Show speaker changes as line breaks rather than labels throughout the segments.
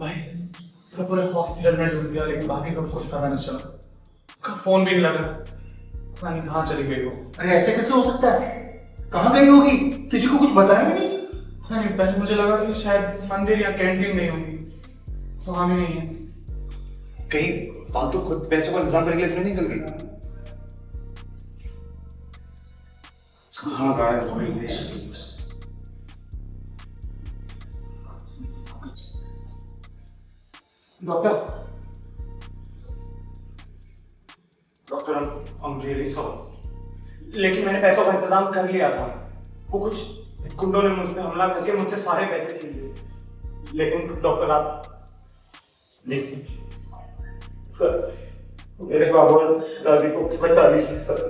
भाई तो पूरे हॉस्पिटल में ढूंढ लिया लेकिन बाकी को कुछ पता नहीं चला। उसका फोन भी नहीं लगा, पता नहीं कहाँ चली गई वो।
अरे ऐसे कैसे हो सकता है? कहाँ गई होगी? किसी को कुछ बताया नहीं?
नहीं, पहले मुझे लगा कि शायद मंदिर या कैंटीन गई होगी, वहां भी नहीं है।
कहीं फालतू खुद पैसों का इंतजाम करके लिए निकल गई।
हाँ गायब हो गई। डॉक्टर I'm really sorry, लेकिन मैंने पैसों का इंतजाम कर लिया था। वो कुछ गुंडों ने मुझ पे हमला करके मुझसे सारे पैसे छीन लिए। लेकिन डॉक्टर आप प्लीज सर, मेरे बाबू और दादी को बचा लीजिए सर।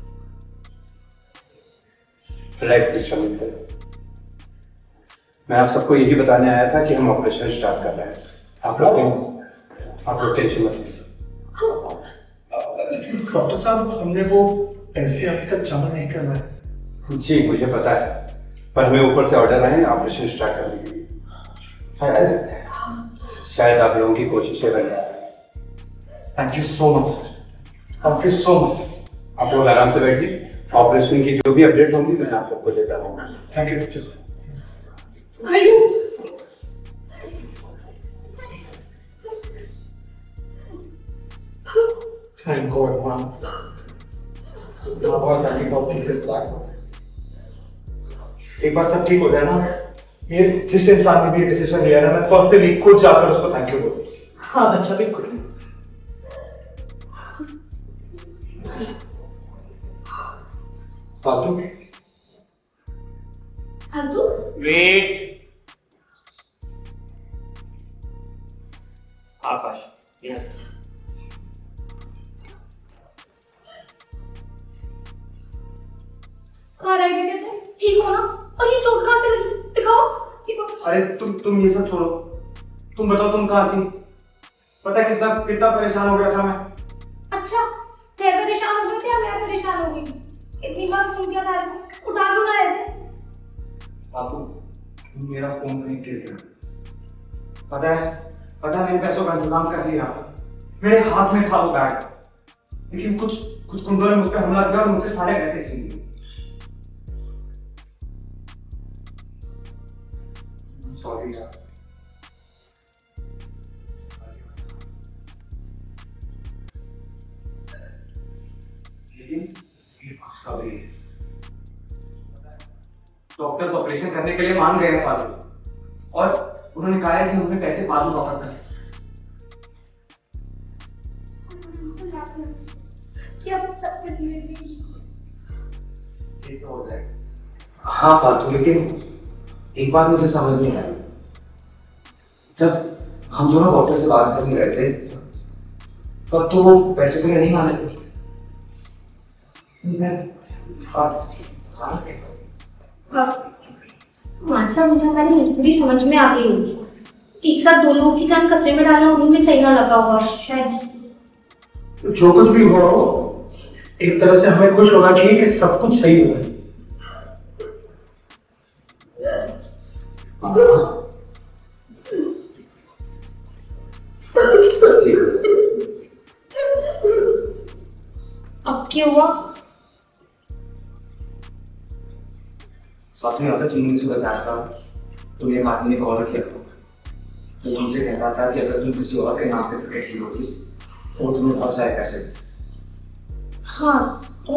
रिलैक्स मिस्टर, मैं आप सबको यही बताने आया था कि हम ऑपरेशन स्टार्ट कर रहे हैं। आप लोग टेंशन मत लीजिए।
डॉक्टर साहब, हमने वो पैसे अभी तक जमा नहीं करवाए।
जी मुझे पता है, पर हमें ऊपर से ऑर्डर आए ऑपरेशन स्टार्ट करने के लिए। शायद आप लोगों की कोशिशें बन जाए।
Thank you so much sir, thank you so much.
आप लोग आराम से बैठिए, ऑपरेशन की जो भी अपडेट होंगी मैं आप सबको देता रहूँगा।
थैंक यू डॉक्टर साहब।
Thank God, man. बहुत सारी डॉक्टर्स
एक बार सब ठीक हो जाए ना, ये जिस इंसान ने भी डिसीजन लिया ना, मैं फर्स्ट से लीक खुद जाकर उसको थैंक यू बोलूं।
हाँ बच्चा बिल्कुल।
फालतू
फालतू
वेट,
आकाश
कहाँ रह गए थे? ठीक हो ना? और ये चोट कहाँ से लगी? दिखाओ।
अरे तुम ये सब छोड़ो, तुम बताओ तुम कहाँ थी? पता है कितना परेशान हो गया था मैं।
अच्छा, थे परेशान हो गए थे या मैं परेशान हो गई? इतनी बार फोन किया था, उठा क्यों ना रहे थे?
बाबू मेरा फोन नहीं किया। पता है मैंने पैसों का इंतजाम कर लिया, मेरे हाथ में था वो बैग, लेकिन कुछ गुंडों ने मुझ पर हमला किया और मुझसे सारे पैसे छीन लिए। सॉरी यार। लेकिन डॉक्टर्स ऑपरेशन करने के लिए मान गए हैं फादर, और उन्होंने कहा है कि उन्हें पैसे बाद में वापस कर।
क्या सब कुछ मिल
हो जाएगा।
हाँ फालतू, लेकिन एक बात मुझे समझ नहीं आई। जब हम दोनों डॉक्टर से बात करने गए थे तब तो वो पैसे के लिए नहीं माने थे।
मानसा, मुझे हमारी मजबूरी समझ में आ गई होगी। एक साथ दो लोगों की जान खतरे में डालना उन्हें भी सही ना लगा होगा शायद।
जो कुछ भी हुआ हो, एक तरह से हमें खुश होना चाहिए कि सब कुछ सही हुआ है।
अब क्या हुआ?
साथ में आता तुमने मुझे बताया था, तुमने एक आदमी को कॉल किया था तो तुमसे कहता था कि अगर तुम किसी और के नाम पे क्रिकेट खेलोगी तो तुम्हें बहुत सारे पैसे।
हाँ तो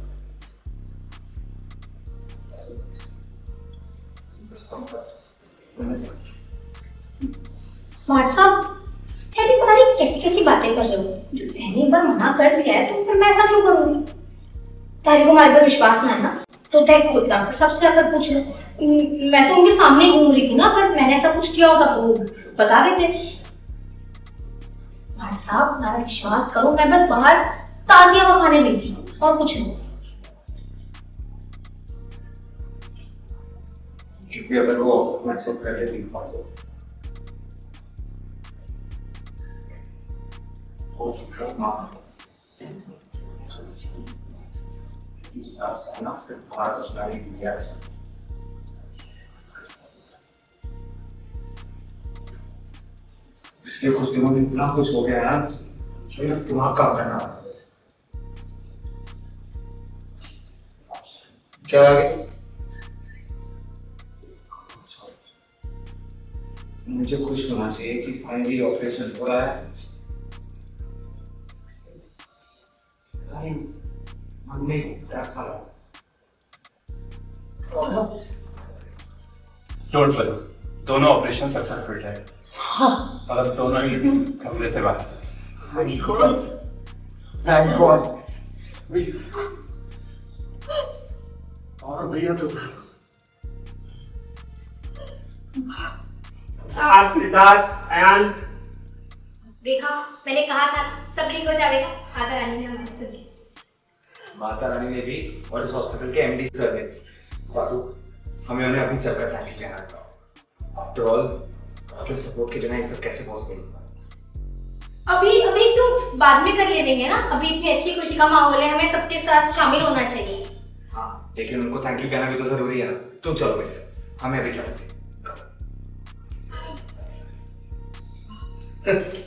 स्मार्ट साहब, अभी पता नहीं कैसी कैसी बातें कर रहे हो। जब मैंने एक बार मना कर दिया है तो फिर मैं ऐसा क्यों करूंगी? तारी को हमारे पर विश्वास ना है ना, तो तय खुद का सबसे अगर पूछ लो। मैं तो उनके सामने घूम रही थी ना, अगर मैंने ऐसा कुछ किया होगा तो बता देते। स्मार्ट साहब, मेरा विश्वास करो, मैं बस बाहर ताजिया खाने गई थी और कुछ नहीं।
क्योंकि अगर वो एक्सेप्ट कर लेती तो पिछले कुछ दिनों में इतना कुछ हो गया है ना, मेरा दिमाग काम करना।
क्या आगे?
मुझे खुश होना चाहिए कि फाइनली ऑपरेशन हो रहा है। मन में डर सा लगा।
डोंट वरी, दोनों ऑपरेशन सक्सेसफुल रहे और अब दोनों ही कमरे से बाहर।
Thank God. और भैया तो
देखा, मैंने कहा था सब ठीक हो जाएगा। माता रानी ने हमारी सुन ली।
माता रानी ने भी और इस हॉस्पिटल के एमडी कर दिए। बातू, हमें उन्हें अपनी जगह थैंक यू कहना था। आफ्टर ऑल, आपके सपोर्ट के बिना ये सब कैसे पॉसिबल होगा?
अभी क्यों, बाद में कर लेंगे ना। अभी इतनी अच्छी खुशी का माहौल है, हमें सबके साथ शामिल होना चाहिए।
हाँ, लेकिन उनको थैंक यू कहना भी तो जरूरी है ना। तुम चलो बेटे, हमें अभी चलना चाहिए।